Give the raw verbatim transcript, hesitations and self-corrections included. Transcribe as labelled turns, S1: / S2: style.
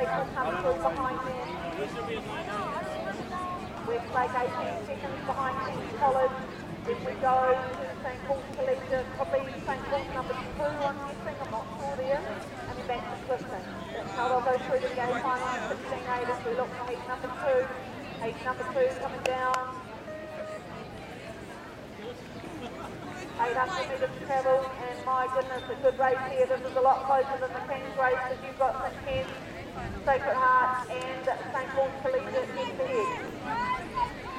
S1: Lake will come through behind them. West Lake eighteen seconds behind King's College. Then we go to Saint Paul's Collegiate, probably Saint Paul's number two, I'm guessing, I'm not sure there. And then back to Clifton. That's how they'll go through the gate final on sixteen eight as we look for heat number two. Heat number two coming down. eight hundred metres travelled, and my goodness, a good race here. This is a lot closer than the King's race because you've got Saint Ken's, Sacred Heart and Saint Paul's Collegiate head to head.